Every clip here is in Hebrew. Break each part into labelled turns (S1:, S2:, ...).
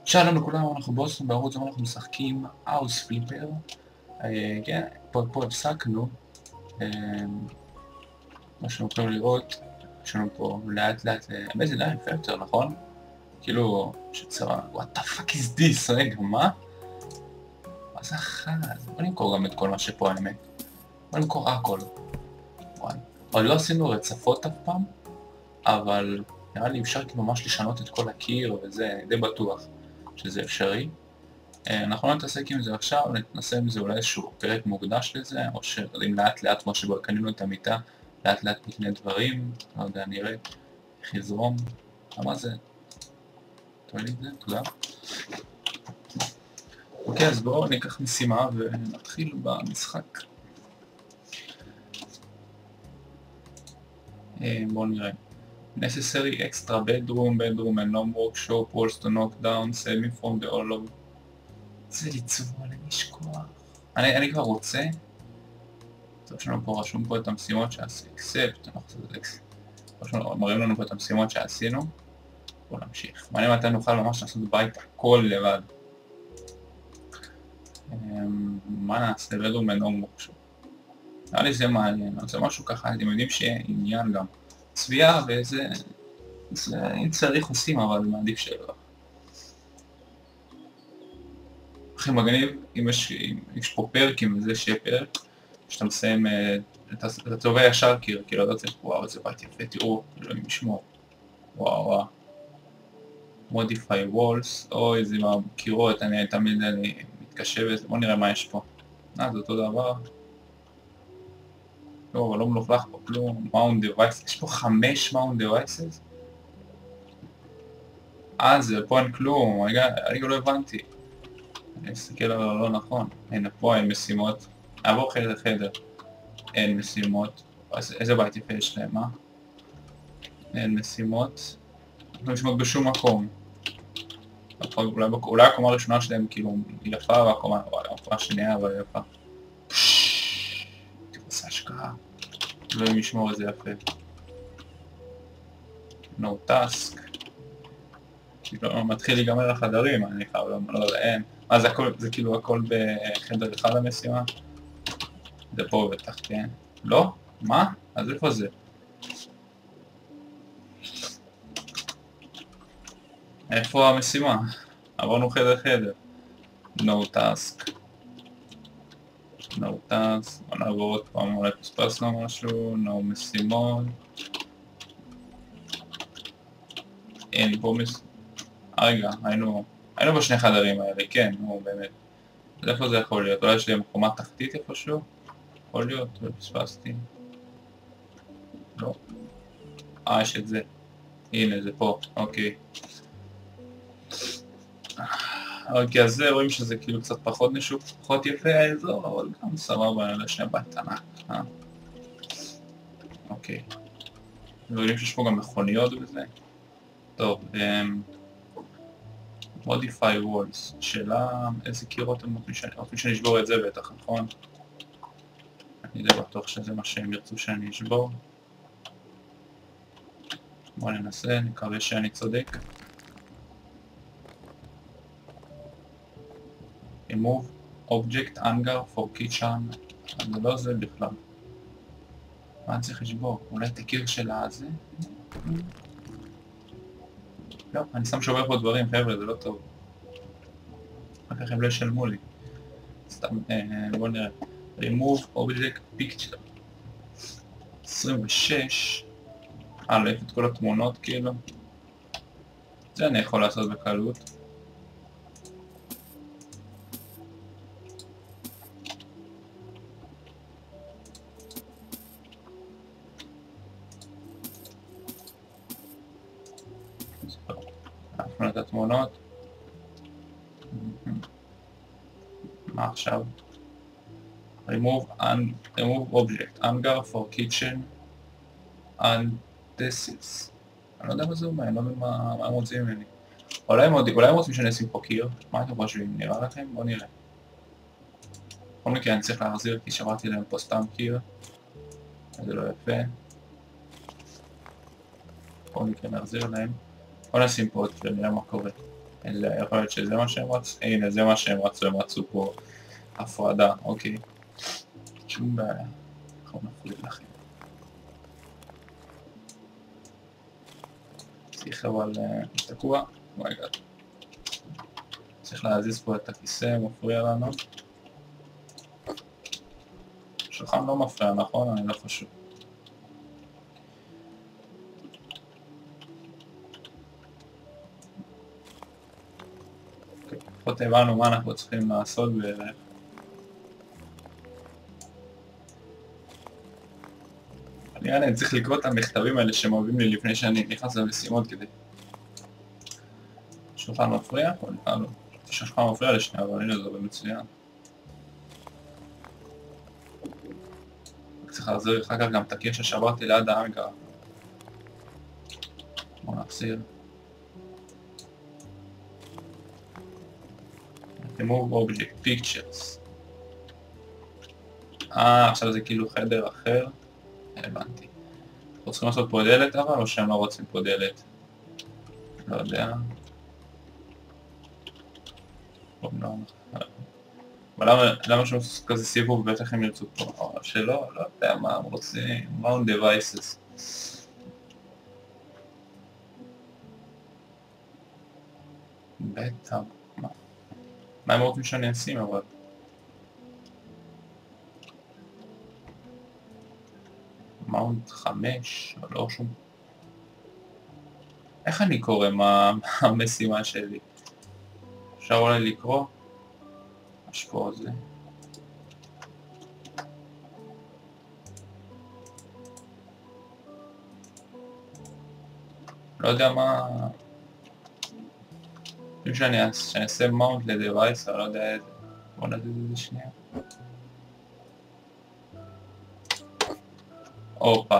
S1: שלום לכולם, אנחנו בוסטון, בערוץ אנחנו משחקים האוס פליפר. כן, פה הפסקנו. כמו שאתם יכולים לראות, יש לנו פה לאט לאט, האמת זה די יפה יותר, נכון? כאילו, שצרה, what the fuck is this? רגע, מה? מה זה אחת? בוא נמכור גם את כל מה שפה האמת. בוא נמכור הכל. עוד לא עשינו רצפות אף פעם, אבל נראה לי אפשר כאילו ממש לשנות את כל הקיר וזה, די בטוח שזה אפשרי. אנחנו לא נתעסק עם זה עכשיו, נתנסה עם זה אולי איזשהו פרק מוקדש לזה, או שאם לאט לאט כמו שבו קנינו את המיטה, לאט לאט נקנה דברים, לא יודע, נראה איך יזרום. מה זה? תראי לי את זה, תודה. אוקיי, אז בואו ניקח משימה ונתחיל במשחק. בואו נראה. Necessary extra bedroom and no workshop, walls to knock down, save me from the all of... זה לצבוע למשכוח. אני כבר רוצה. טוב, יש לנו פה, רשום פה את המשימות שעשינו. אקספט, מראים לנו פה את המשימות שעשינו. בואו נמשיך. מעניין מתי נוכל ממש לעשות בית הכל לבד. מה נעשה? bedroom and no workshop. נראה לי זה מעניין, זה משהו ככה, אתם יודעים שיהיה עניין גם. צביעה וזה... אם צריך עושים, אבל מעדיף שלא. הכי מגניב, אם יש פה פרקים וזה שיהיה פרק, שאתה מסיים, אתה צובע ישר קיר, כאילו אתה צריך, וואו, זה בית יפה, תראו, אלוהים ישמור. וואו. modify walls, אוי, זה עם הקירות, אני תמיד מתקשה בזה, בוא נראה מה יש פה. זה אותו דבר. לא, אבל לא מלוכלך פה כלום, mount devices, יש פה 5 mount devices? זה, פה אין כלום, אני גם לא הבנתי. אני אסתכל על לא נכון, הנה פה אין משימות, נעבור חדר חדר, אין משימות, איזה בית יפה יש להם, מה? אין משימות, לא משימות בשום מקום, אולי הקומה הראשונה שלהם כאילו יפה והקומה השנייה אבל יפה. תבוסה השקעה, לא אם ישמור איזה יפה. no task, כאילו מתחיל להיגמר החדרים, אני חייב, לא יודע, אין. זה הכל, זה כאילו הכל בחדר אחד המשימה? זה פה בטח, כן? לא? מה? אז איפה זה? איפה המשימה? עברנו חדר חדר. no task. בוא נעבור עוד פעם, אולי פספסנו משהו, no משימות. אין פה משימות. רגע, היינו בשני חדרים האלה, כן, נו באמת. אז איפה זה יכול להיות? אולי יש לי מקומה תחתית איפשהו? יכול להיות, פספסתי. לא. יש את זה. הנה, זה פה, אוקיי. אוקיי, אז זה, רואים שזה כאילו קצת פחות נשוק, פחות יפה האזור, אבל גם סבבה, אני יודע שני בית ענק. אוקיי. ורואים שיש פה גם מכוניות וזה. טוב, modify walls, שאלה איזה קירות הם רוצים שנשבור את זה בטח, נכון? אני די בטוח שזה מה שהם ירצו שאני אשבור. בואו ננסה, נקווה שאני צודק. remove object anger for kitchen, זה לא זה בכלל. מה אני צריך לשבור? אולי את הקיר של הזה? לא, אני שם שובר פה דברים, חבר'ה, זה לא טוב. רק איך הם לא ישלמו לי. סתם, בוא נראה. remove object picture. 26. להעיף את כל התמונות כאילו. זה אני יכול לעשות בקלות. נפנו את התמונות. מה עכשיו? remove object anger for kitchen and desks. אני לא יודע מה זה אומר, אני לא יודע מה הם רוצים ממני. אולי הם רוצים שאני אשים פה קיר. מה אתם חושבים? נראה לכם? בוא נראה. בכל מקרה אני צריך להחזיר כי שמרתי להם פה סתם קיר. זה לא יפה. בכל מקרה נחזיר להם. בוא נשים פה עוד קיר, נראה מה קורה. אלא יכול להיות שזה מה שהם רצו, הנה זה מה שהם רצו, הם רצו פה הפרדה, אוקיי. שום בעיה, אנחנו נפריד לכם. צריך אבל תקוע, מייגאד. צריך להזיז פה את הכיסא, מפריע לנו. שולחן לא מפריע, נכון? אני לא חשוב. לפחות הבנו מה אנחנו צריכים לעשות בערך. אני צריך לקרוא את המכתבים האלה שמביאים לי לפני שאני נכנס למשימות כדי... שולחן מפריע? לא. שולחן מפריע לשנייה, אבל הנה זה מצוין. צריך להחזיר אחר כך גם את הקיר ששברתי ליד האנגר. בוא נחזיר. remove object pictures. עכשיו זה כאילו חדר אחר. הבנתי. אנחנו צריכים לעשות פה דלת אבל או שהם לא רוצים פה דלת? לא יודע. אבל למה שהם עושים כזה סיבוב בטח הם ירצו פה? שלא, לא יודע מה הם רוצים. mount devices. בטח. מה הם רוצים שאני אשים אבל? מאונט 5, או לא שום... איך אני קורא מה המשימה שלי? אפשר אולי לקרוא? יש פה זה. לא יודע מה... אם שאני אעשה מאונט לדווייס, אני לא יודע איזה... בוא נדע את זה שנייה. אופה.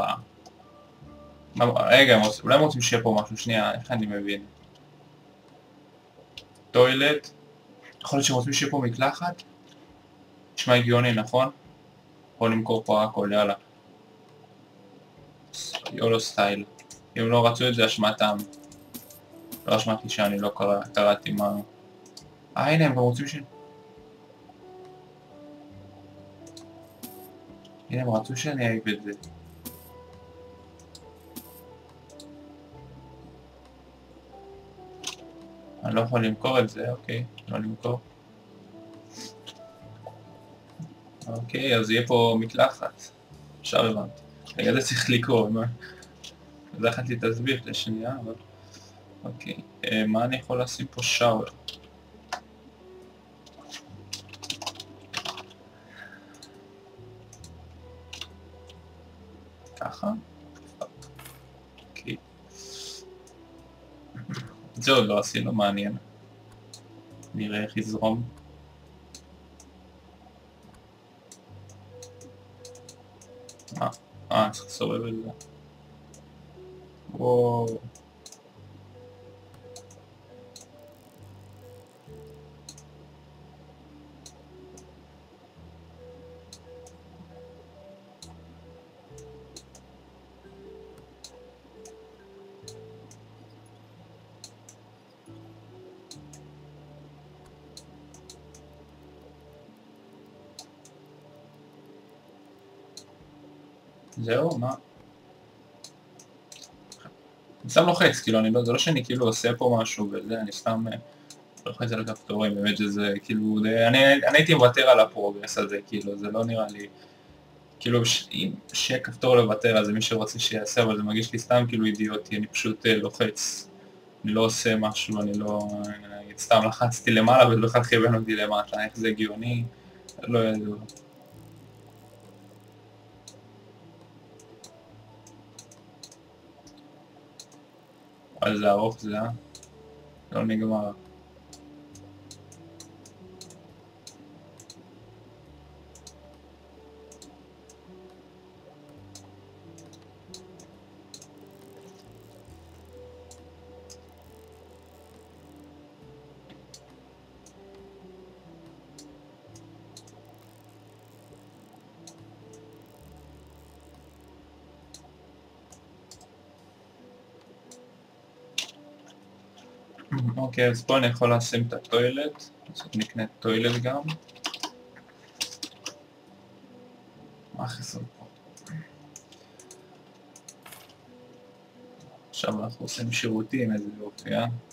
S1: רגע, אולי הם רוצים שיהיה פה משהו, שנייה, איך אני מבין? טוילט. יכול להיות שהם רוצים שיהיה פה מקלחת? נשמע הגיוני, נכון? בוא נמכור פה הכל, יאללה. יולו סטייל. אם לא רצו את זה, אשמתם. לא אשמתי שאני לא קראתי מה... הנה, הם גם רוצים ש... הנה, הם רצו שאני אעיב את זה. אני לא יכול למכור את זה, אוקיי, לא למכור. אוקיי, אז יהיה פה מקלחת. עכשיו הבנתי. רגע, זה צריך לקרוא, מה? זה אחת לי תסביר לשנייה, אבל... אוקיי, מה אני יכול לשים פה? שאוור. ככה? אוקיי. זה עוד לא עשינו, מעניין. נראה איך יזרום. צריך לסובב את זה. וואו. זהו, מה? אני סתם לוחץ, כאילו, זה לא שאני כאילו עושה פה משהו וזה, אני סתם לוחץ על הכפתורים, באמת שזה כאילו, אני הייתי מוותר על הפרוגרס הזה, כאילו, זה לא נראה לי, כאילו, אם שיהיה כפתור לוותר, אז מי שרוצה שיעשה, אבל זה מרגיש לי סתם כאילו אידיוטי, אני פשוט לוחץ, אני לא עושה משהו, אני לא, סתם לחצתי למעלה ובכלל כיוון אותי למטה, איך זה הגיוני, לא ידוע. אבל זה ארוך זה, לא נגמר. אוקיי, אז פה אני יכול לשים את הטוילט, אז נקנה טוילט גם. מה חסר פה? עכשיו אנחנו עושים שירותים, איזה יופי,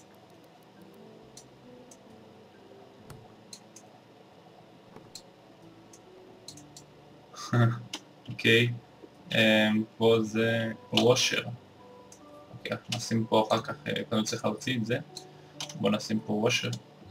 S1: אוקיי, פה זה וושר. אוקיי, אנחנו נשים פה אחר כך, קודם צריך להוציא את זה. בואו נשים פה וושר.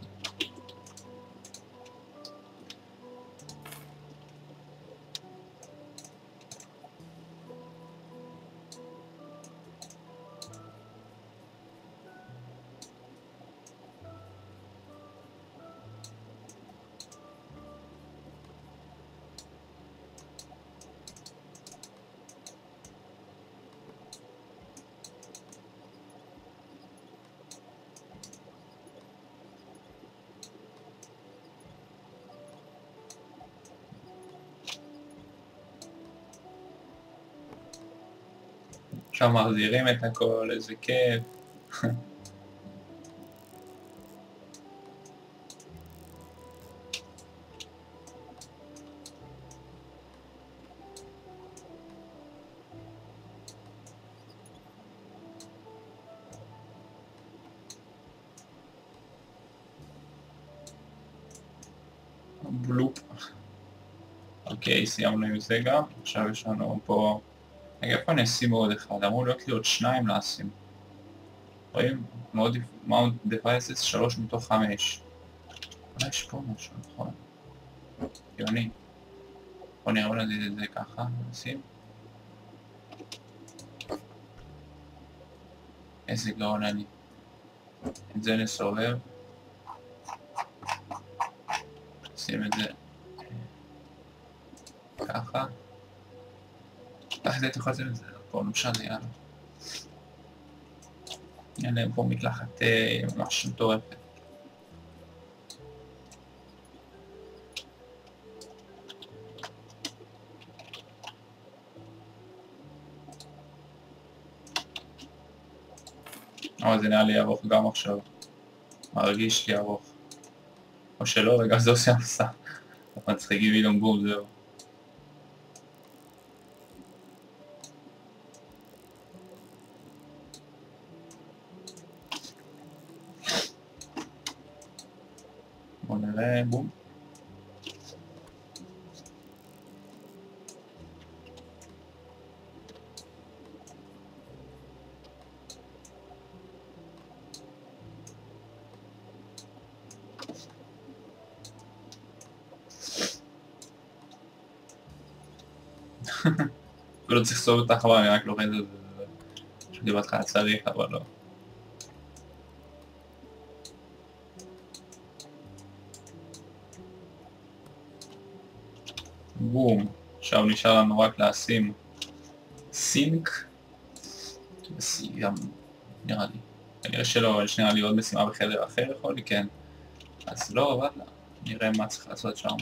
S1: עכשיו מחזירים את הכל, איזה כיף. בלופ. אוקיי, סיימנו עם זה גם. עכשיו יש לנו פה... רגע, איפה אני אשים עוד אחד? אמור להיות לי עוד 2 לשים. רואים? Mount Devices 3 מתוך 5. אולי יש פה משהו, נכון? יוני. בוא נראה, בוא נזיז את זה ככה, נשים. איזה גאון אני. את זה נסובב. שים את זה ככה. את יכול לשים את זה פה, לא משנה, יאללה. יאללה, פה מקלחת ממש מטורפת. אבל זה נראה לי ארוך גם עכשיו. מרגיש לי ארוך. או שלא, וגם זה עושה המסע. אנחנו מצחיקים אילום בום, זהו. בואו נראה, בום. לא צריך לסובב את החווה, אני רק לוחץ את זה. חשבתי בהתחלה צריך, אבל לא. בום. עכשיו נשאר לנו רק לשים סינק. גם נראה לי. כנראה שלא, אבל יש נראה לי עוד משימה בחדר אחר יכול לי, כן. אז לא, אבל נראה מה צריך לעשות שם.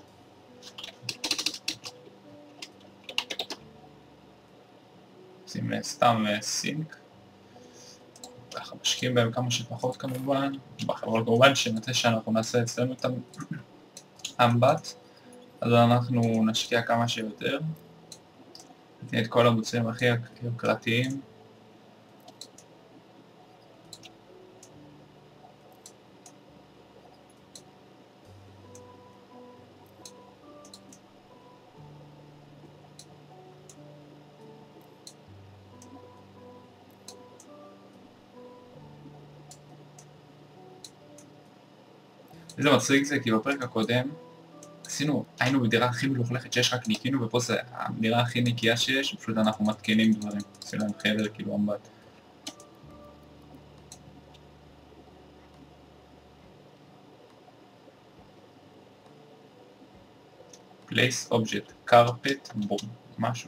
S1: שים סתם סינק. ככה משקיעים בהם כמה שפחות כמובן. אבל כמובן שמתי שאנחנו נעשה אצלנו את האמבט, אז אנחנו נשקיע כמה שיותר. נתן את כל המוצרים הכי יוקרתיים. איזה מצחיק זה, כי בפרק הקודם היינו בדירה הכי מלוכלכת שיש, רק ניקינו, ופה זה הדירה הכי נקייה שיש, פשוט אנחנו מתקינים דברים. עושים להם חדר כאילו אמבט. place object, carpet, בום, משהו,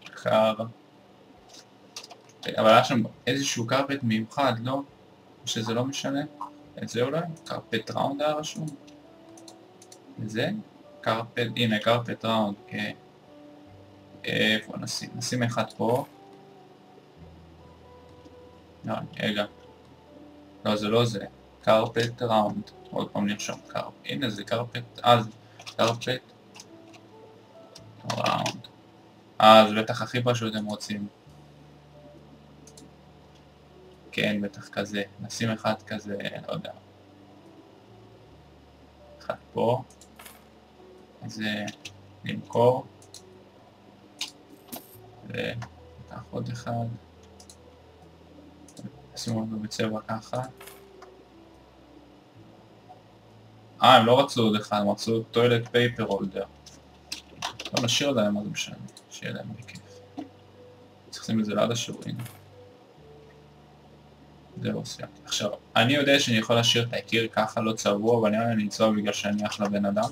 S1: אבל היה שם איזשהו carpet מיוחד, לא? או שזה לא משנה? את זה אולי? carpet round היה רשום? וזה? carpet, הנה carpet round, כן. איפה נשים? נשים אחד פה. לא, רגע. לא, זה לא זה. קרפט ראונד. עוד פעם נרשום קרפט. הנה זה קרפט. זה קרפט ראונד. זה בטח הכי פשוט הם רוצים. כן, בטח כזה. נשים אחד כזה, לא יודע. אחד פה. זה למכור. וניקח עוד אחד. נשים אותו בצבע ככה. הם לא רצו עוד אחד, הם רצו טוילט פייפר הולדר. לא נשאיר להם, מה זה משנה, שיהיה להם בכיף. צריך לשים את זה ליד השיעורים. זהו, סיימתי. עכשיו, אני יודע שאני יכול להשאיר את הקיר ככה לא צבוע, אבל נראה לי אני אצבע בגלל שאני אחלה בן אדם.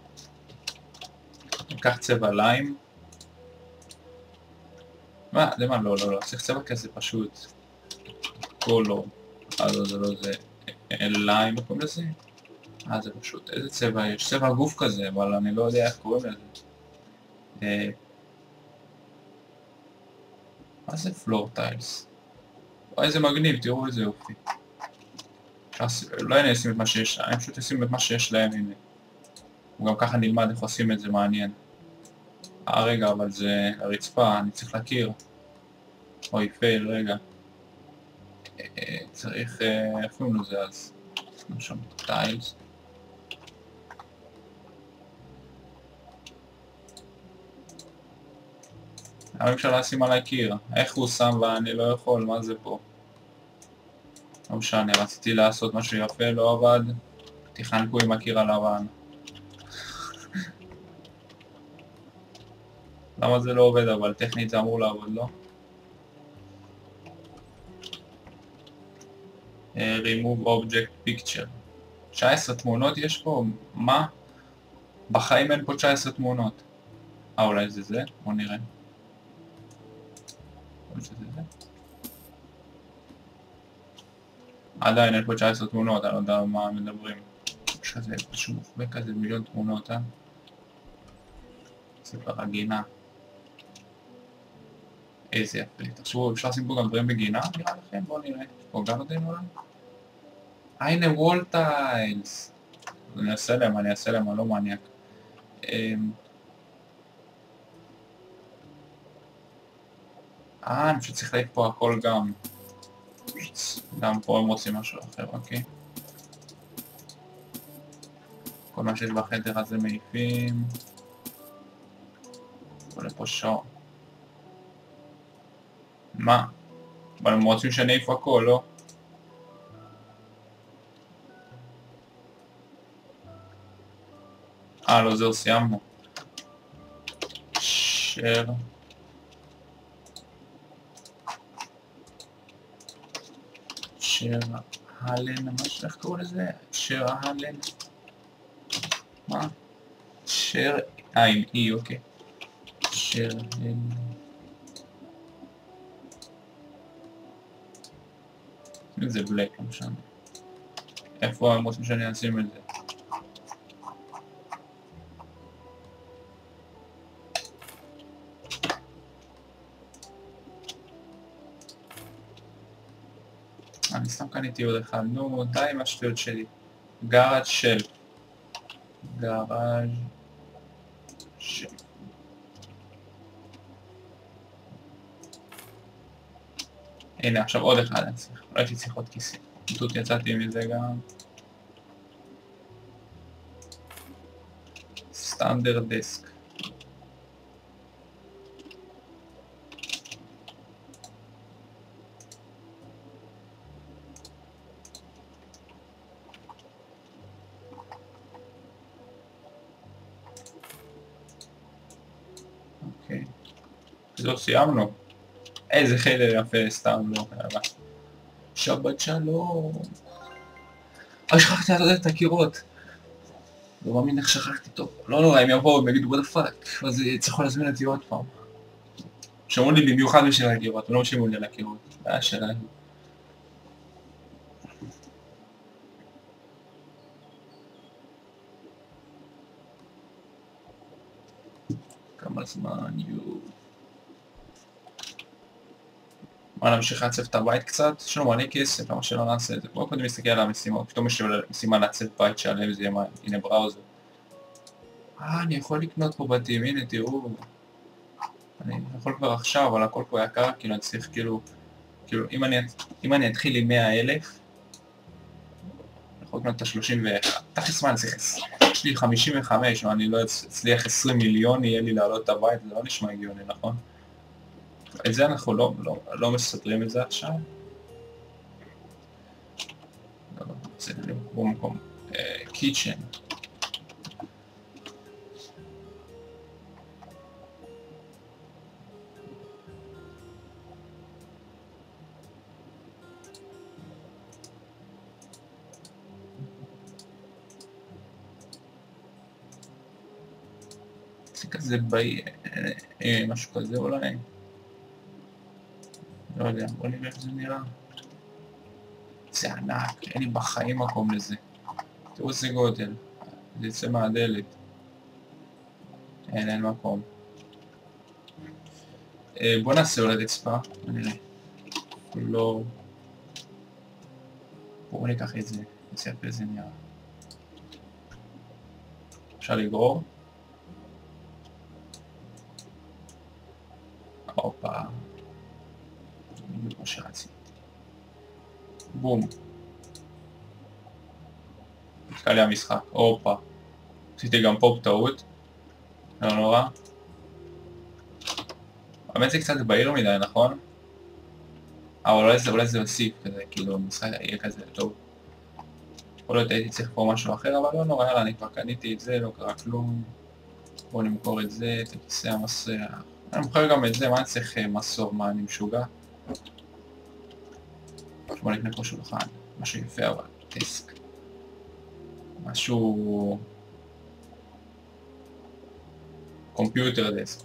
S1: ניקח צבע ליים. למה? לא, צריך צבע כזה פשוט. קולור. זה לא זה. ליים, לא קוראים לזה? זה פשוט. איזה צבע יש? צבע גוף כזה, אבל אני לא יודע איך קוראים לזה. מה זה פלור טיילס? איזה מגניב, תראו איזה יופי. לא אני אשים את מה שיש להם, אני פשוט אשים את מה שיש להם, הנה. וגם ככה נלמד איך עושים את זה, מעניין. רגע, אבל זה הרצפה, אני צריך להכיר. אוי, פייל, רגע. צריך, איך קוראים לזה אז? נשים שם טיילס. אבל אפשר לשים על הקיר. איך הוא שם ואני לא יכול, מה זה פה? לא משנה, רציתי לעשות משהו יפה, לא עבד. תחנקו עם הקיר הלבן. למה זה לא עובד, אבל טכנית זה אמור לעבוד, לא? remove object picture. 19 תמונות יש פה? מה? בחיים אין פה 19 תמונות. אולי זה זה? בוא נראה. עדיין אין פה 19 תמונות, אני לא יודע מה מדברים. שזה פשוט מוחבק כזה מיליון תמונות, זה כבר הגינה. איזה יפה. תחשבו, אפשר לשים פה גם דברים בגינה, נראה לכם? בואו נראה. יש פה גרדן אולי? הנה וול טיילס. אני אעשה להם, אני לא מניאק. אני פשוט צריך להעיף פה הכל גם. גם פה הם רוצים משהו אחר, אוקיי. כל מה שיש בחדר הזה מעיפים. עולה פה שור. מה? אבל הם רוצים שאני אעיף הכל, לא? לא זהו, סיימנו. שר. הלן, איך קראו לזה? הלן. מה? עם אי, אוקיי. הלן. זה בלק, לא משנה. איפה הם רוצים שאני אשים את זה? אני סתם קניתי עוד אחד, נו די עם השטויות שלי. גראז' של. גראז' של. הנה עכשיו עוד אחד אני צריך, לא הייתי צריך עוד כיסא. פשוט יצאתי מזה גם. סטנדרט דסק. אוקיי. זהו, סיימנו. איזה חדר יפה, סתם לא, יאללה. שבת שלום. שכחתי לעשות את הקירות. לא מאמין איך שכחתי טוב. לא נורא, הם יבואו, הם יגידו what the fuck, אז צריכו להזמין אותי עוד פעם. שמעו לי במיוחד בשביל הקירות, לא שמעו לי על הקירות. בעיה שלהם. כמה זמן, בוא נמשיך לעצב את הבית קצת, יש לנו מלא כסף, למה שלא נעשה את זה? בואו קודם נסתכל על המשימות, פתאום יש לי משימה לעצב בית שלם, זה יהיה מה, הנה בראוזר. אני יכול לקנות פה בתים, הנה תראו. אני יכול כבר עכשיו, אבל הכל פה יקר, כאילו אני צריך כאילו, אם אני אתחיל עם 100,000, אני יכול לקנות את ה-31, תכף מה אני צריך, יש לי 55, ואני לא אצליח 20 מיליון, יהיה לי לעלות את הבית, זה לא נשמע הגיוני, נכון? את זה אנחנו לא מסתדרים את זה עכשיו. זה במקום קיצ'ן. זה כזה משהו כזה אולי. לא יודע, בוא נראה איך זה נראה. זה ענק, אין לי בחיים מקום לזה. תראו איזה גודל, זה יצא מהדלת. אין מקום. בוא נעשה אולי רצפה, נראה. לא... בואו ניקח את זה, נעשה יפה זה נראה. אפשר לגרור. הופה. כמו שרציתי. בום. נתקע לי המשחק, הופה. עשיתי גם פה בטעות. לא נורא. האמת זה קצת בהיר מדי, נכון? אבל אולי זה יוסיף כזה, כאילו המשחק יהיה כזה טוב. יכול להיות הייתי צריך פה משהו אחר, אבל לא נורא, יאללה, אני כבר קניתי את זה, לא קרה כלום. בואו נמכור את זה, את הכיסא המסריח. אני מוכר גם את זה, מה אני צריך מסור, מה אני משוגע? בוא נקנה פה שולחן, משהו יפה אבל, דסק. משהו... קומפיוטר דסק.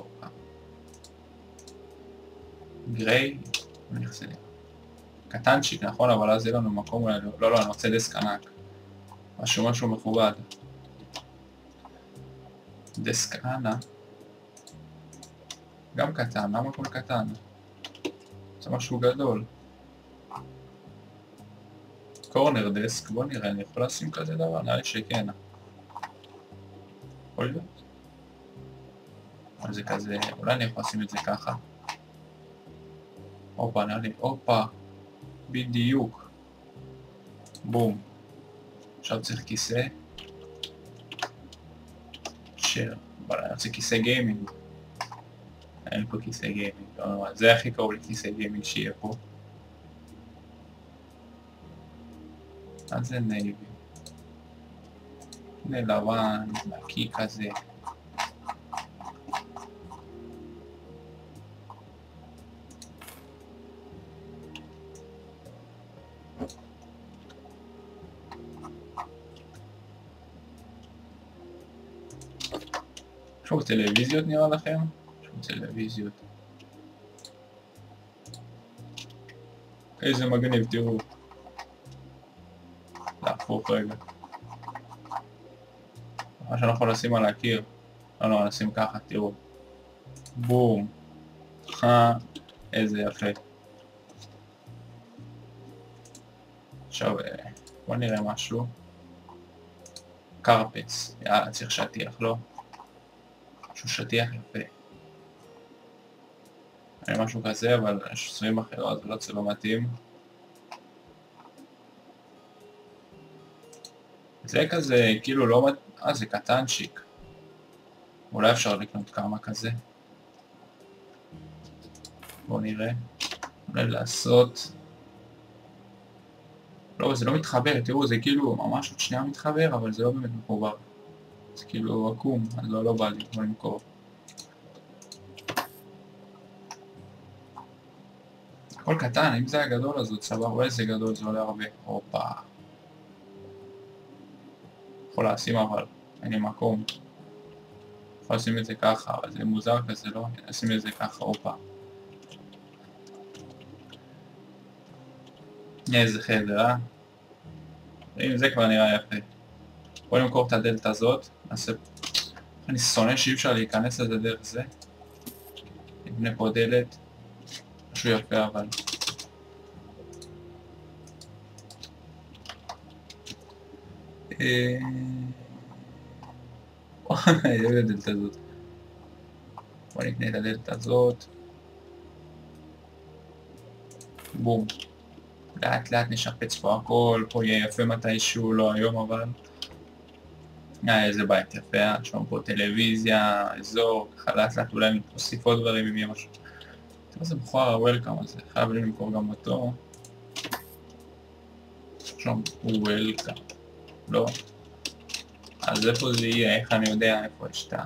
S1: גריי, בוא נכנסה לי. קטנצ'יק, נכון? אבל אז יהיה לנו מקום אולי... לא, אני רוצה דסק ענק. משהו מכובד. דסק ענה. גם קטן, למה הכל קטן? זה משהו גדול. קורנר דסק, בוא נראה, אני יכול לשים כזה דבר? נראה לי שכן. יכול להיות? אבל זה כזה, אולי אני יכול לשים את זה ככה. הופה, נראה לי, הופה. בדיוק. בום. עכשיו צריך כיסא. אבל אני רוצה כיסא גיימינג. אין פה כיסא גיימינג, לא, זה הכי קרוב לכיסא גיימינג שיהיה פה. אז זה נייבי. זה לבן, נקי כזה. יש פה טלוויזיות נראה לכם? יש פה טלוויזיות. איזה מגניב, תראו. להפוך רגע. מה שאני יכול לשים על הקיר. לא, נשים ככה, תראו. בום. איזה יפה. עכשיו, בוא נראה משהו. קרפץ. יאללה, צריך שטיח, לא? משהו שטיח יפה. היה משהו כזה, אבל יש צבעים אחרות, זה לא צבע מתאים. זה כזה, כאילו לא... זה קטנצ'יק. אולי אפשר לקנות כמה כזה. בואו נראה. אולי לעשות... לא, זה לא מתחבר, תראו, זה כאילו ממש עוד שנייה מתחבר, אבל זה לא באמת מחובר. זה כאילו עקום, אז לא בא לי, בוא נמכור. הכל קטן, אם זה היה גדול אז עוד סבבה, אולי זה גדול, זה עולה הרבה. הופה. יכול לשים אבל, אין לי מקום. יכול לשים את זה ככה, אבל זה מוזר כזה, לא? נשים את זה ככה, הופה. איזה חדר, אם זה כבר נראה יפה. בוא נמכור את הדלת הזאת, נעשה... אני שונא שאי אפשר להיכנס לזה דרך זה. נבנה פה דלת. משהו יפה אבל. אני אוהב את הדלת הזאת. בוא נקנה את הדלת הזאת. בום. לאט לאט נשפץ פה הכל, פה יהיה יפה מתישהו, לא היום אבל. איזה בית יפה, יש לנו פה טלוויזיה, אזור, ככה לאט לאט אולי נוסיף עוד דברים אם יהיה משהו. תראה איזה מכוער הוולקאם הזה, חייב לי למכור גם אותו. שם הוא וולקאם, לא. אז איפה זה יהיה, איך אני יודע איפה יש את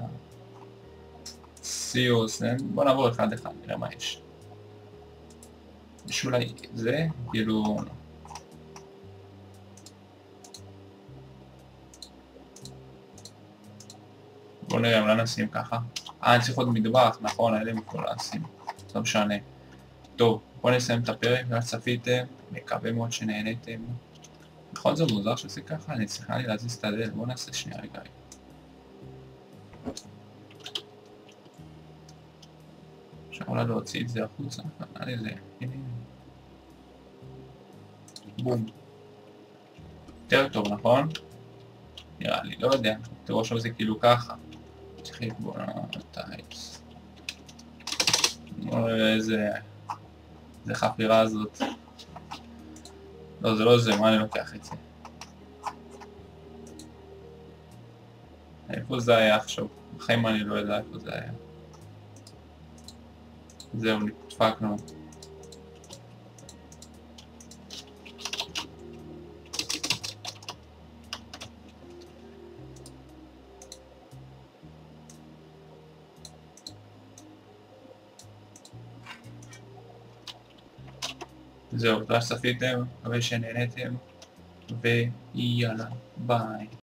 S1: סיוס, בוא נעבור אחד אחד, נראה מה יש. יש אולי זה, כאילו... בוא נראה, אולי נשים ככה. אני צריך עוד מטבח, נכון, היה לי מכל לשים. לא משנה. טוב, בוא נסיים את הפרק, ואז צפיתם, מקווה מאוד שנהניתם. בכל זאת מוזר שזה ככה, אני צריכה לי להזיז את הדלת, בוא נעשה שנייה רגע. אפשר אולי להוציא את זה החוצה, נראה לי זה, הנה. בום. יותר טוב, נכון? נראה לי, לא יודע, תראו עכשיו זה כאילו ככה. צריך לקבוע טייפס. איזה חפירה הזאת. לא, זה לא זה, מה אני לוקח את זה? איפה זה היה עכשיו? בחיים אני לא יודע איפה זה היה. זהו, נדפקנו. זהו, תודה שצפיתם, מקווה שנהניתם, ויאללה, ביי.